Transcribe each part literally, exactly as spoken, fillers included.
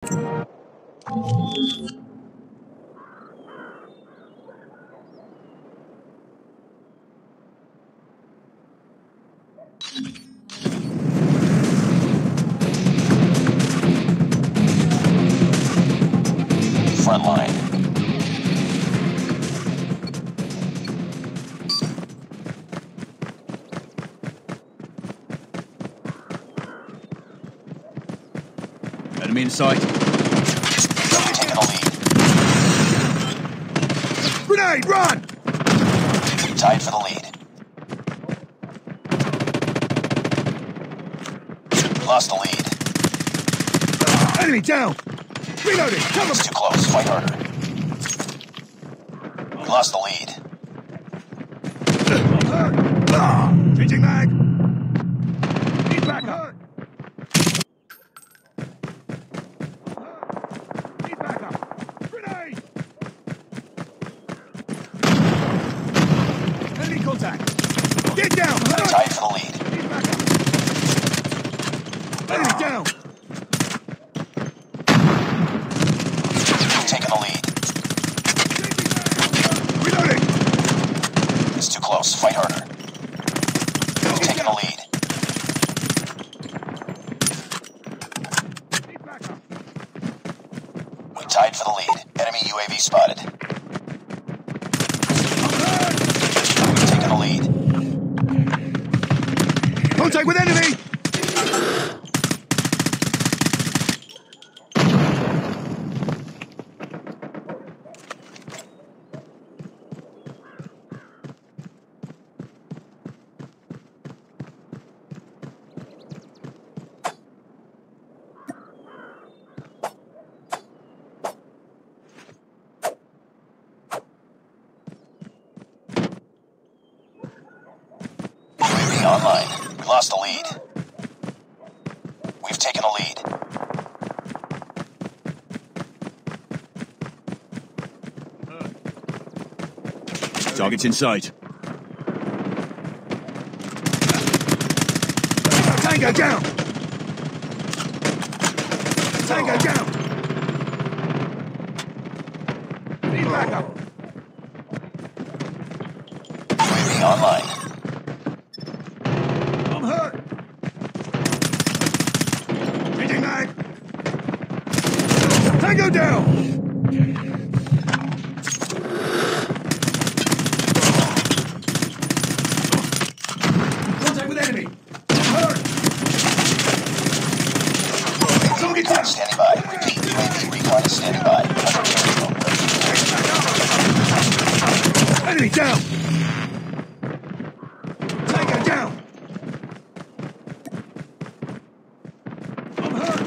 Front line. Enemy in sight. Taking the lead. Grenade, run! We tied for the lead. We lost the lead. Enemy down! Reloading! Cover It's too close. Fight harder. We lost the lead. me! Changing mag! Need backup! Need backup! Grenade! Enemy contact! Get down! Tied for the lead. Need backup! Enemy down! Taking the lead. Reloading! It's too close. Fight harder. Taking the lead. Need backup! We tied for the lead. Enemy U A V spotted. Taking the lead. Contact with enemy! U A V online. We lost the lead. We've taken the lead. Target's in sight. Tango down! Tango down! Need backup! U A V online. I'm hurt! Changing mag! Tango down! Contact with enemy! I'm hurt! Target Recon down! standing by. Repeat. U A V recon is standing by. Enemy down! Tango down! I'm hurt!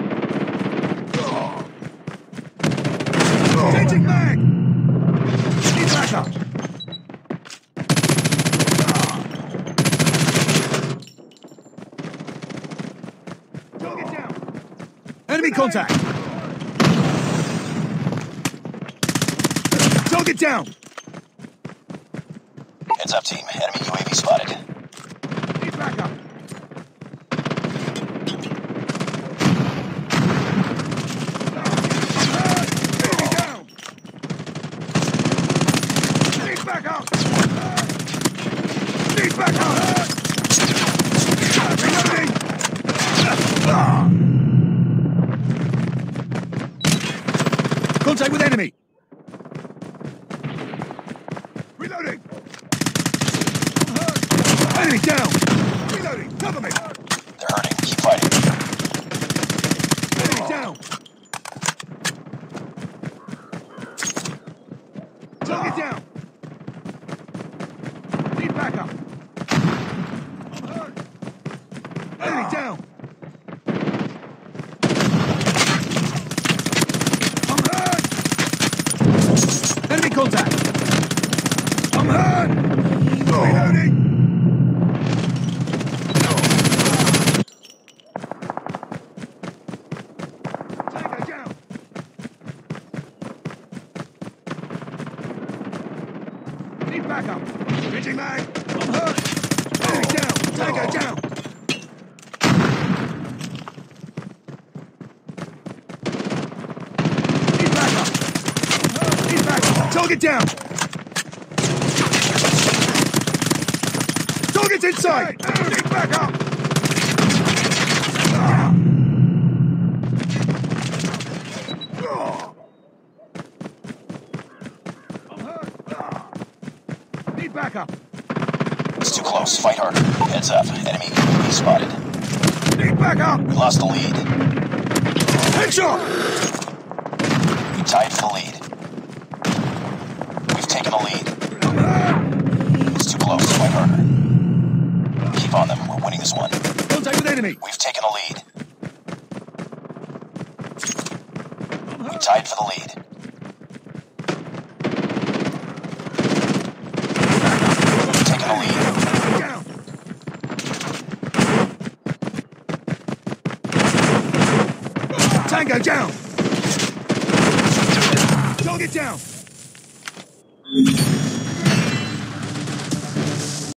Changing mag! Need backup! Target down! Enemy contact! Target down! Heads up, team. Enemy U A V spotted. Need backup! Enemy down! Need backup! Need backup! Reloading! Contact with enemy! Reloading! Enemy down! Reloading! Cover me! They're hurting. Keep fighting. Enemy down! Target down! Need backup! I'm hurt! Enemy down! I'm hurt! Enemy contact! I'm hurt! Reloading! Tango down! Need backup! Changing mag! I'm hurt! Enemy down! Tango down! Target down! Target's inside! Get back up! Need backup! It's too close. Fight harder. Heads up. Enemy enemy spotted. Need backup! We lost the lead. Headshot! We tied for the lead. We've taken the lead. It's too close. Fight harder. Keep on them. We're winning this one. Contact with enemy! We've taken the lead. We tied for the lead. We've taken the lead. Down! Tango down! Target down!